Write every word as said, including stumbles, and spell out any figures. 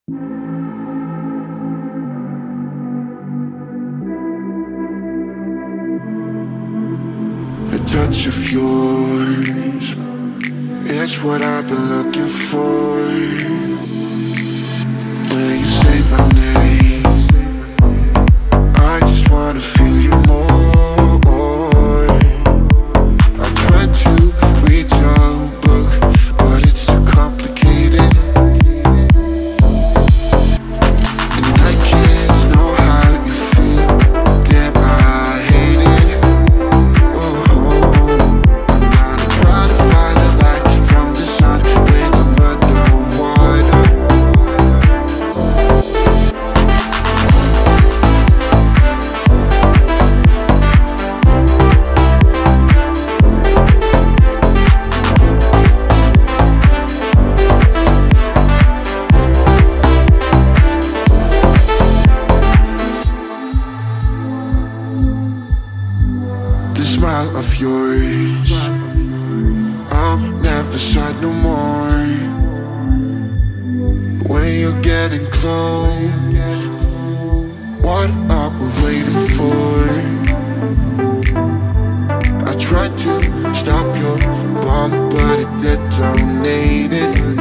The touch of yours is what I've been looking for. When you say my name, I just wanna feel you more. I tried to read your book, but it's too complicated, and I can't know how you feel. Damn, I hate it. Oh, I'm gonna try to find the light from the sun when I'm underwater. The smile of yours, I'm never sad no more. When you're getting close, what are we waiting for? I tried to stop your bomb, but it detonated.